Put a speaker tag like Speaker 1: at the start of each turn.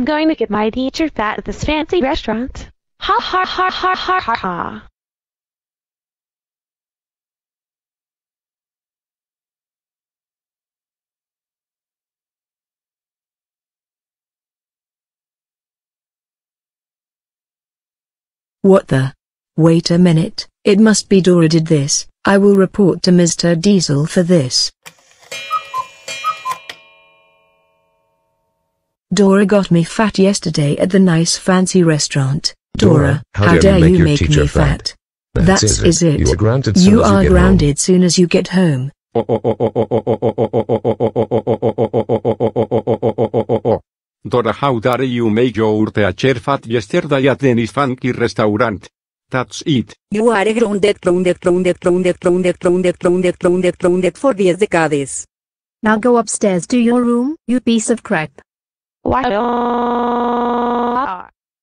Speaker 1: I'm going to get my teacher fat at this fancy restaurant. Ha ha ha ha ha ha ha.
Speaker 2: What the? Wait a minute, it must be Dora did this. I will report to Mr. Diesel for this. Dora got me fat yesterday at the nice fancy restaurant. Dora, how dare you make me fat? That is it. You are grounded soon as you get home.
Speaker 3: Dora, how dare you make your teacher fat yesterday at the nice fancy restaurant? That's it.
Speaker 4: You are grounded for decades.
Speaker 5: Now go upstairs to your room, you piece of crap.
Speaker 1: Why?